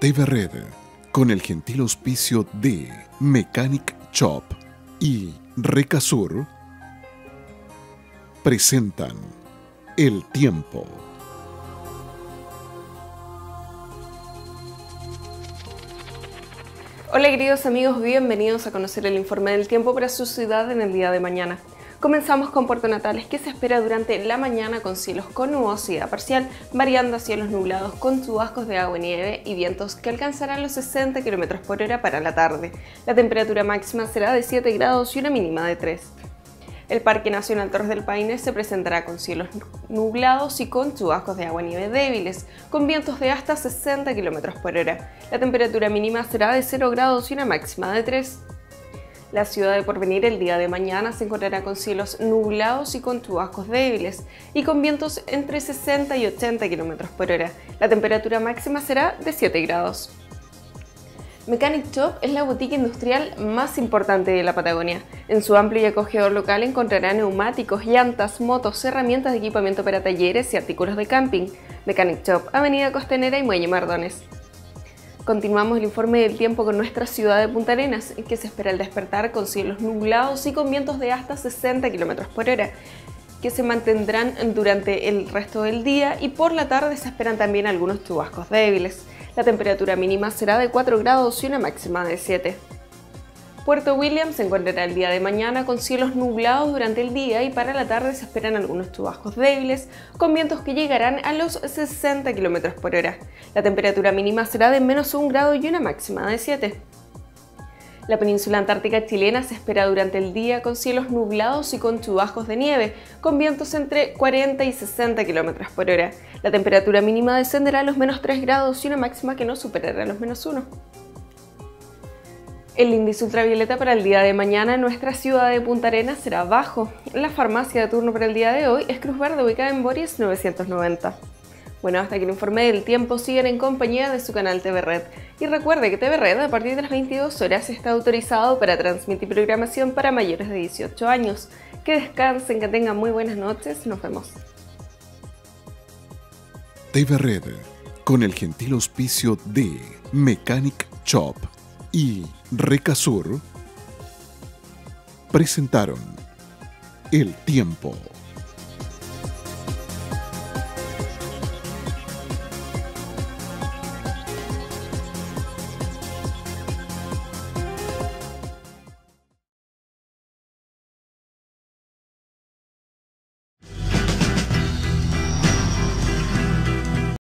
TV Red, con el gentil auspicio de Mechanic Shop y Recasur, presentan El Tiempo. Hola queridos amigos, bienvenidos a conocer el informe del tiempo para su ciudad en el día de mañana. Comenzamos con Puerto Natales, que se espera durante la mañana con cielos con nubosidad parcial, variando a cielos nublados con chubascos de agua y nieve y vientos que alcanzarán los 60 km por hora para la tarde. La temperatura máxima será de 7 grados y una mínima de 3. El Parque Nacional Torres del Paine se presentará con cielos nublados y con chubascos de agua y nieve débiles, con vientos de hasta 60 km por hora. La temperatura mínima será de 0 grados y una máxima de 3. La ciudad de Porvenir el día de mañana se encontrará con cielos nublados y con chubascos débiles y con vientos entre 60 y 80 km por hora. La temperatura máxima será de 7 grados. Mechanic Shop es la boutique industrial más importante de la Patagonia. En su amplio y acogedor local encontrará neumáticos, llantas, motos, herramientas de equipamiento para talleres y artículos de camping. Mechanic Shop, Avenida Costanera y Muelle Mardones. Continuamos el informe del tiempo con nuestra ciudad de Punta Arenas, en que se espera el despertar con cielos nublados y con vientos de hasta 60 km por hora, que se mantendrán durante el resto del día, y por la tarde se esperan también algunos chubascos débiles. La temperatura mínima será de 4 grados y una máxima de 7. Puerto William se encontrará el día de mañana con cielos nublados durante el día y para la tarde se esperan algunos chubascos débiles con vientos que llegarán a los 60 km por hora. La temperatura mínima será de menos 1 grado y una máxima de 7. La península antártica chilena se espera durante el día con cielos nublados y con chubascos de nieve, con vientos entre 40 y 60 km por hora. La temperatura mínima descenderá a los menos 3 grados y una máxima que no superará los menos 1. El índice ultravioleta para el día de mañana en nuestra ciudad de Punta Arenas será bajo. La farmacia de turno para el día de hoy es Cruz Verde, ubicada en Boris 990. Bueno, hasta aquí el informe del tiempo. Siguen en compañía de su canal TV Red. Y recuerde que TV Red a partir de las 22 horas está autorizado para transmitir programación para mayores de 18 años. Que descansen, que tengan muy buenas noches. Nos vemos. TV Red, con el gentil auspicio de Mechanic Shop y Recasur, presentaron El Tiempo.